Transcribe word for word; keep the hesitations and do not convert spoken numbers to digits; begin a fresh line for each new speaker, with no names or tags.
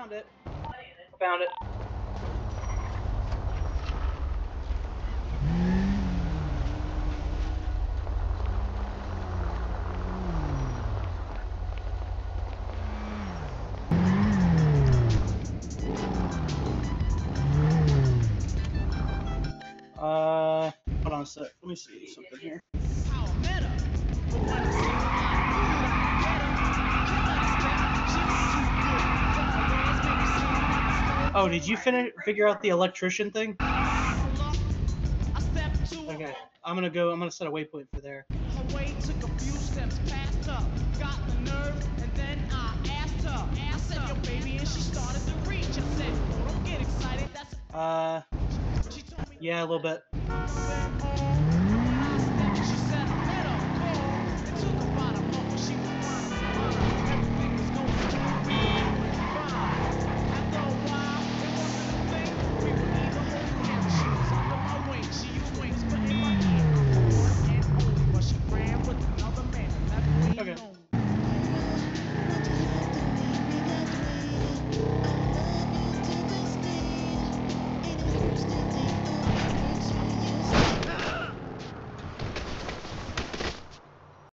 found it. I found it. Uh, hold on a sec. Let me see something here. Oh, did you finish figure out the electrician thing? Okay, I'm gonna go. I'm gonna set a waypoint for there. Took a few steps past her, got the nerve, and then I asked her. I said, "Yo, baby," and she started to reach. I said, "Oh, don't get excited." That's uh, yeah, a little bit.